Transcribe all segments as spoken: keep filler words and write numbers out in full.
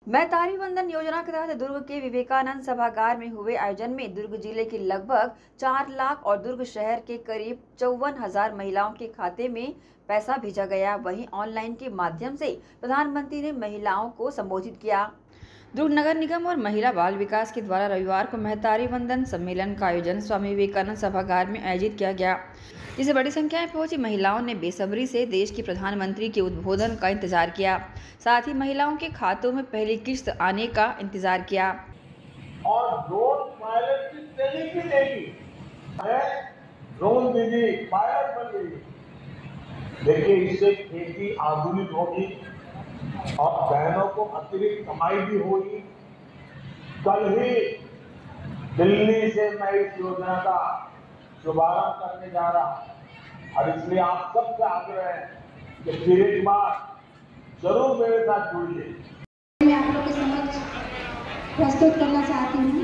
मैतारी वंदन योजना के तहत दुर्ग के विवेकानंद सभागार में हुए आयोजन में दुर्ग जिले के लगभग चार लाख और दुर्ग शहर के करीब चौवन हजार महिलाओं के खाते में पैसा भेजा गया। वहीं ऑनलाइन के माध्यम से प्रधानमंत्री ने महिलाओं को संबोधित किया। दुर्ग नगर निगम और महिला बाल विकास के द्वारा रविवार को मैतारी वंदन सम्मेलन का आयोजन स्वामी विवेकानंद सभागार में आयोजित किया गया, जिसे बड़ी संख्या में पहुंची महिलाओं ने बेसब्री से देश के प्रधानमंत्री के उद्बोधन का इंतजार किया। साथ ही महिलाओं के खातों में पहली किस्त आने का इंतजार किया। और ड्रोन पायलट की ट्रेनिंग भी देगी है, ड्रोन दीदी पायलट बन गई। देखिए, इससे खेती आधुनिक होगी और बहनों को अतिरिक्त कमाई भी होगी। कल ही दिल्ली से मैं इस योजना का शुभारंभ करने जा रहा हूं और इसलिए आप सबसे आग्रह है कि फिर एक बार जरूर मेरे साथ जुड़िए। मैं आप लोग के समक्ष प्रस्तुत करना चाहती हूँ।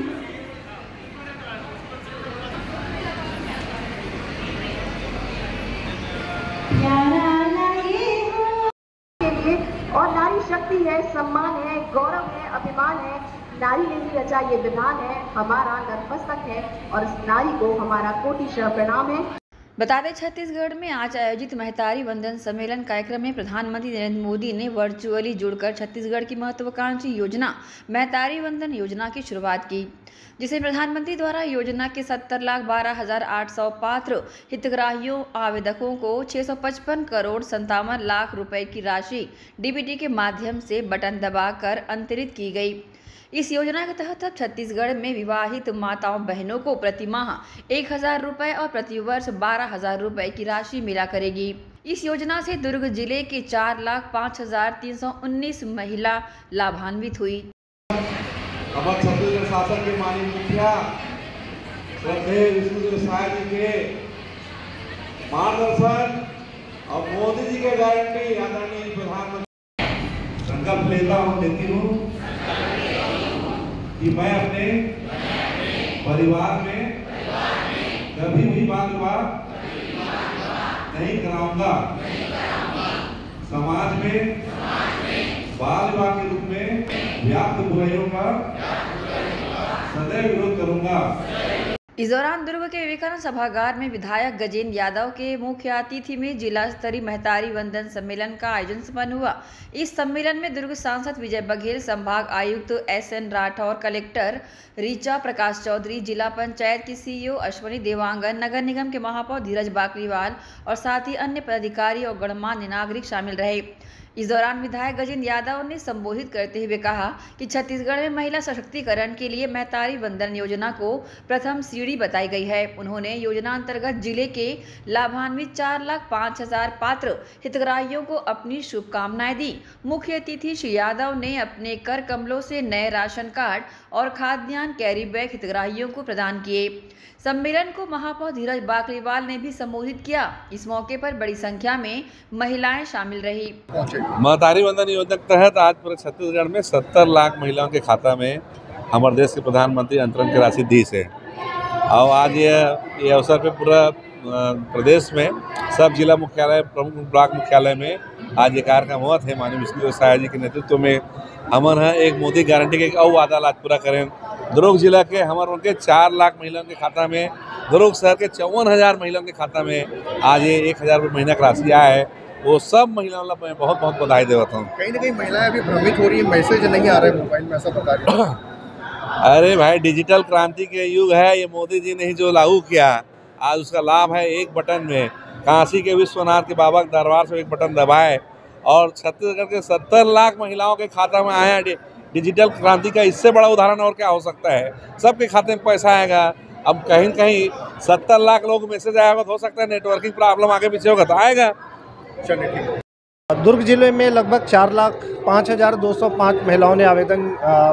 और नारी शक्ति है, सम्मान है, गौरव है, अभिमान है। नारी ने ही रचा ये विधान है, हमारा नतमस्तक है और इस नारी को हमारा कोटिशः प्रणाम है। बता दें, छत्तीसगढ़ में आज आयोजित मैतारी वंदन सम्मेलन कार्यक्रम में प्रधानमंत्री नरेंद्र मोदी ने वर्चुअली जुड़कर छत्तीसगढ़ की महत्वाकांक्षी योजना मैतारी वंदन योजना की शुरुआत की, जिसे प्रधानमंत्री द्वारा योजना के सत्तर लाख बारह हजार आठ सौ पात्र हितग्राहियों आवेदकों को छह सौ पचपन करोड़ संतावन लाख रुपए की राशि डीबीटी के माध्यम से बटन दबाकर अंतरित की गई। इस योजना के तहत अब छत्तीसगढ़ में विवाहित माताओं बहनों को प्रति माह एक हजार रुपये और प्रति वर्ष बारह हजार रुपये की राशि मिला करेगी। इस योजना से दुर्ग जिले के चार लाख पाँच हजार तीन सौ उन्नीस महिला लाभान्वित हुई। अब छत्तीसगढ़ शासन के माननीय मुखिया श्रद्धेय विष्णुदेव साय जी के मार्गदर्शन और मोदी जी के गारंटी आदरणीय प्रधानमंत्री संकल्प लेता हूँ लेती हूँ कि मैं अपने परिवार में कभी भी बाल विवाह नहीं कराऊंगा। समाज में बाल विवाह के रूप में व्याप्त बुराइयों का सदैव विरोध करूंगा। इस दौरान दुर्ग के विवेकानंद सभागार में विधायक गजेंद्र यादव के मुख्य अतिथि में जिला स्तरीय मैतारी वंदन सम्मेलन का आयोजन संपन्न हुआ। इस सम्मेलन में दुर्ग सांसद विजय बघेल, संभाग आयुक्त S N Rathore, collector Richa Prakash Chaudhary, जिला पंचायत की सीईओ अश्वनी देवांगन, नगर निगम के महापौर धीरज बाकलीवाल और साथ ही अन्य पदाधिकारी और गणमान्य नागरिक शामिल रहे। इस दौरान विधायक गजेंद्र यादव ने संबोधित करते हुए कहा कि छत्तीसगढ़ में महिला सशक्तिकरण के लिए मैतारी वंदन योजना को प्रथम सीढ़ी बताई गई है। उन्होंने योजना अंतर्गत जिले के लाभान्वित चार लाख पाँच हजार पात्र हितग्राहियों को अपनी शुभकामनाएं दी। मुख्य अतिथि श्री यादव ने अपने कर कमलों से नए राशन कार्ड और खाद्यान्न कैरी बैग हितग्राहियों को प्रदान किए। सम्मेलन को महापौर धीरज बाकलीवाल ने भी संबोधित किया। इस मौके पर बड़ी संख्या में महिलाएं शामिल रही। मैतारी वंदन योजना के तहत आज पूरे छत्तीसगढ़ में सत्तर लाख महिलाओं के खाता में हमारे देश के प्रधानमंत्री अंतरण की राशि दी है। और आज ये ये अवसर पे पूरा प्रदेश में सब जिला मुख्यालय, प्रमुख ब्लॉक मुख्यालय में आज ये कार्यक्रम हुआ है। माननीय विष्णुदेव साय जी के नेतृत्व में हमन है एक मोदी गारंटी के और वादा आज पूरा करें। दुर्ग जिला के हमारे उनके चार लाख महिलाओं के खाता में, दुर्ग शहर के चौवन हजार महिलाओं के खाता में आज ये एक हजार रुपये महीना का राशि आया है। वो सब महिलाओं को मैं बहुत बहुत बधाई देता हूँ। कहीं ना कहीं महिलाएं अभी भ्रमित हो रही है, मैसेज नहीं आ रहे मोबाइल में, ऐसा बता रही है। अरे भाई, डिजिटल क्रांति के युग है। ये मोदी जी ने ही जो लागू किया, आज उसका लाभ है एक बटन में। काशी के विश्वनाथ के बाबा के दरबार से एक बटन दबाए और छत्तीसगढ़ के सत्तर लाख महिलाओं के खाता में आया डिजिटल क्रांति का। इससे बड़ा उदाहरण और क्या हो सकता है। सबके खाते में पैसा आएगा। अब कहीं कहीं सत्तर लाख लोग मैसेज आएगा तो हो सकता है नेटवर्किंग प्रॉब्लम आगे पीछे होगा तो आएगा। चलिए ठीक। दुर्ग जिले में लगभग चार लाख पाँच हजार दो सौ पाँच महिलाओं ने आवेदन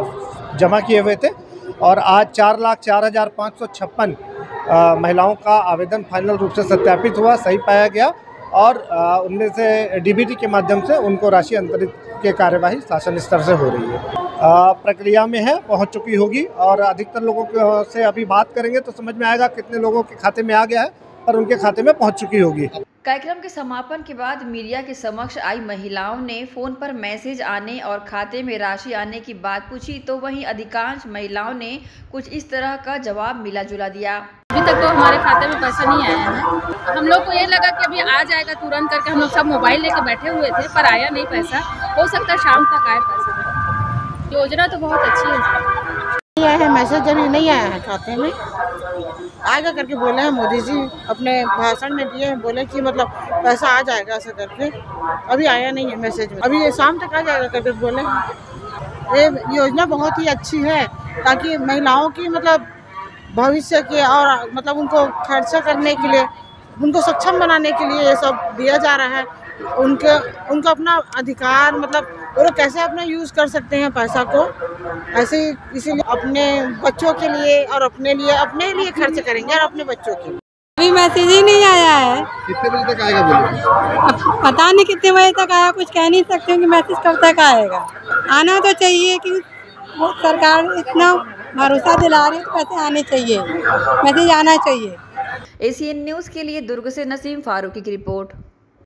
जमा किए हुए थे और आज चार लाख चार हजार पाँच सौ छप्पन महिलाओं का आवेदन फाइनल रूप से सत्यापित हुआ, सही पाया गया और उनमें से डीबीटी के माध्यम से उनको राशि अंतरित की कार्यवाही शासन स्तर से हो रही है। प्रक्रिया में है, पहुंच चुकी होगी और अधिकतर लोगों से अभी बात करेंगे तो समझ में आएगा कितने लोगों के खाते में आ गया है और उनके खाते में पहुंच चुकी होगी। कार्यक्रम के समापन के बाद मीडिया के समक्ष आई महिलाओं ने फोन पर मैसेज आने और खाते में राशि आने की बात पूछी, तो वहीं अधिकांश महिलाओं ने कुछ इस तरह का जवाब मिला जुला दिया। अभी तक तो हमारे खाते में पैसा नहीं आया है। हम लोग को ये लगा कि अभी आ जाएगा तुरंत करके, हम लोग सब मोबाइल लेके बैठे हुए थे, पर आया नहीं पैसा। हो सकता है शाम तक आए पैसा। योजना तो बहुत अच्छी है। नहीं आया है, मैसेज अभी नहीं आया है खाते में, आएगा करके बोले हैं मोदी जी अपने भाषण में दिए हैं, बोले कि मतलब पैसा आ जाएगा ऐसा करके। अभी आया नहीं है मैसेज में, अभी ये शाम तक आ जाएगा करके बोले हैं। ये योजना बहुत ही अच्छी है ताकि महिलाओं की मतलब भविष्य के और मतलब उनको खर्चा करने के लिए, उनको सक्षम बनाने के लिए ये सब दिया जा रहा है। उनके उनको अपना अधिकार मतलब वो लोग कैसे अपना यूज़ कर सकते हैं पैसा को, ऐसे ही इसीलिए अपने बच्चों के लिए और अपने लिए अपने लिए खर्च करेंगे और अपने बच्चों के लिए। अभी मैसेज ही नहीं आया है। कितने बजे तक आएगा बोलिए? अब पता नहीं कितने बजे तक आया, कुछ कह नहीं सकते कि मैसेज कब तक आएगा। आना तो चाहिए कि वो सरकार इतना भरोसा दिला रही है तो पैसे आने चाहिए, मैसेज आना चाहिए। एसीएन न्यूज़ के लिए दुर्ग से नसीम फारूकी की रिपोर्ट।